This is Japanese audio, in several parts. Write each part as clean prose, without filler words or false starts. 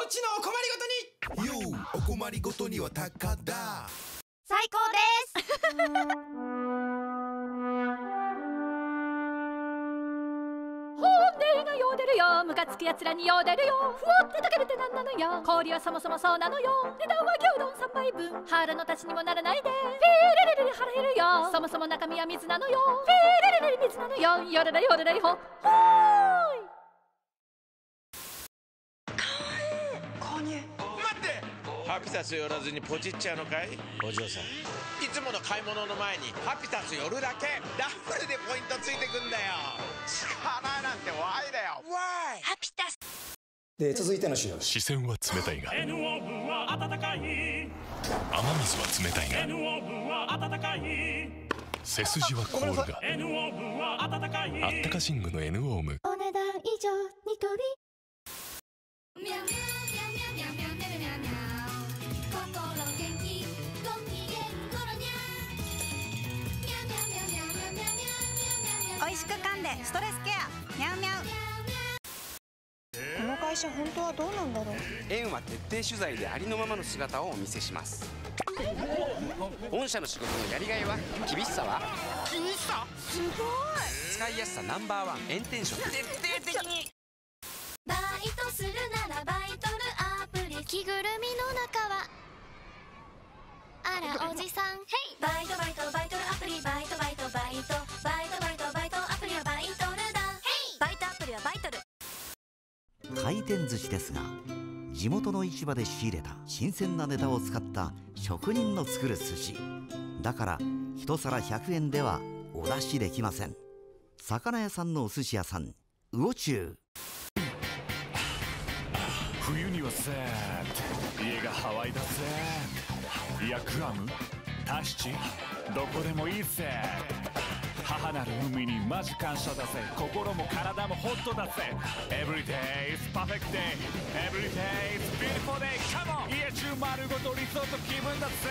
ちのお困りごとに。 お困りごとには高田。 最高です。 本音がよでるよ、ムカつくやつらによでるよ。ふわって溶けるってなんなのよ。氷はそもそもそうなのよ。値段は牛丼3杯分。腹の足しにもならないで。フィーレレレ腹減るよ。そもそも中身は水なのよ。フィーレレレ水なのよ。よれれよれれほほーい。 購入。 待って、ハピタス寄らずにポチっちゃうのかいお嬢さん。いつもの買い物の前にハピタス寄るだけダブルでポイントついてくんだよ。力なんてワイだよワイ。 ハピタス。 で続いての資料。 視線は冷たいが NO 分は温かい、 雨水は冷たいが NO 分は温かい、 背筋は凍るが NO 分は温かい、 あったか寝具の N オーム。 お値段以上ニトリ。 ミャミャミャミャミャミャミャミャミャミャ心元気ご機嫌コロニャミャミャミャミャミャミャミャミャミャ。 おいしく噛んでストレスケアミャウミャウ。 この会社本当はどうなんだろう。 縁は徹底取材でありのままの姿をお見せします。御社の仕事のやりがいは、厳しさは、 厳しさすごい使いやすさＮｏ.1炎天職。徹底的にバイトするならバイトルアプリ。着ぐるみの中はあらおじさん。バイトバイトバイトルアプリ。バイトバイトバイトバイトバイトバイトアプリはバイトルだ。バイトアプリはバイトル。 回転寿司ですが、地元の市場で仕入れた新鮮なネタを使った職人の作る寿司だから、一皿100円ではお出しできません。魚屋さんのお寿司屋さん、魚中。 冬にはさ家がハワイだぜ。いやグアムタヒチどこでもいいぜ。母なる海にマジ感謝だぜ。心も体もホットだぜ。Every day is perfect day, Every day is beautiful day. Come on 家中丸ごとリゾート気分だぜ。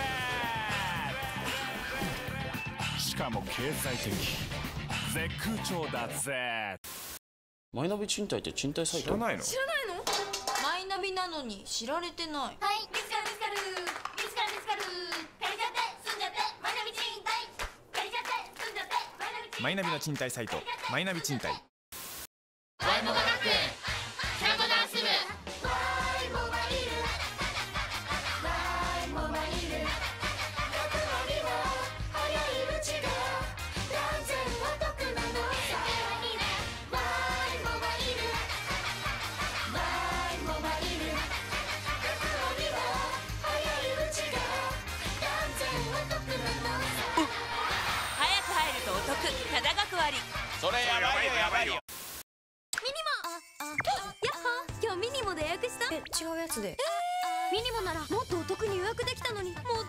しかも経済的絶空調だぜ。 マイナビ賃貸って賃貸サイト知らないの？ 知らないの？マイナビなのに知られてない。はい、見つかる見つかる見つかる見つかる。借りちゃって住んじゃってマイナビ賃貸。借りちゃって住んじゃってマイナビの賃貸サイト、マイナビ賃貸。 ワイモバ学園キャンドダンス部。ワイモバイルワイモバイル。学割は早いうちが断然お得なのさ。ワイモバイルワイモバイル。学割は早いうちが断然お得なのさ。 早く入るとお得、ただ学割。 それやばいよやばいよ。 ミニモ。やっほー、今日ミニモで予約した。違うやつで。ミニモならもっとお得に予約できたのに。もったい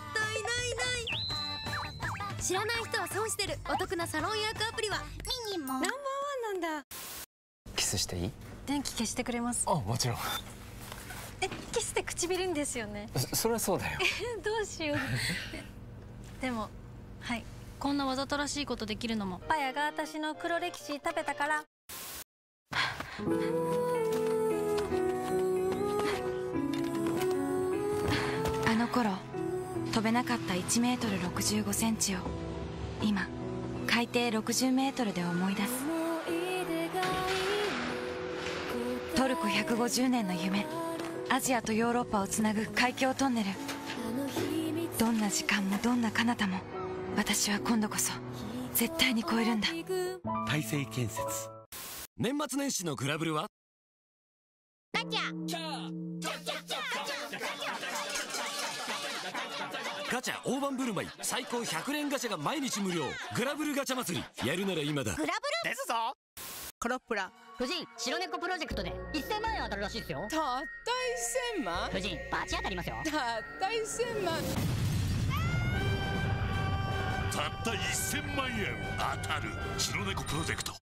ないない。知らない人は損してる。お得なサロン予約アプリはミニモ。ナンバーワンなんだ。 キスしていい？ 電気消してくれます。 あ、もちろん。 キスって唇んですよね。 それはそうだよ。 どうしよう。でもはい、こんなわざとらしいことできるのもパヤが私の黒歴史食べたから。 あの頃飛べなかった1メートル65センチを今海底60メートルで思い出す。トルコ150年の夢、アジアとヨーロッパをつなぐ海峡トンネル。どんな時間もどんな彼方も私は今度こそ絶対に超えるんだ。 大成建設。 年末年始のグラブルはガチャガチャ大盤振る舞い最高100連ガチャが毎日無料。グラブルガチャ祭りやるなら今だ。 グラブルですぞ。 コロップラ夫人、白猫プロジェクトで1000万円当たるらしいですよ。 たった1000万。 夫人、バチ当たりますよ。 たった1000万。 たった1000万円当たる白猫プロジェクト。 ね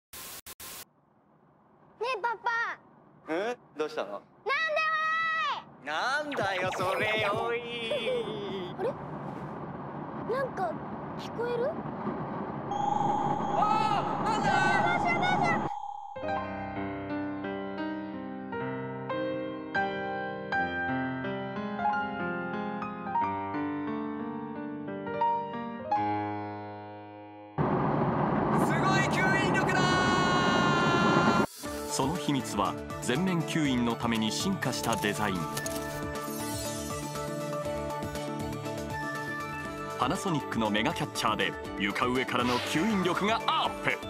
えパパ。 どうしたの？ なんでもない。 なんだよそれよい。 あれ？なんか聞こえる？ なんだ？ どうしようどうしよう。 その秘密は全面吸引のために進化したデザイン。パナソニックのメガキャッチャーで床上からの吸引力がアップ。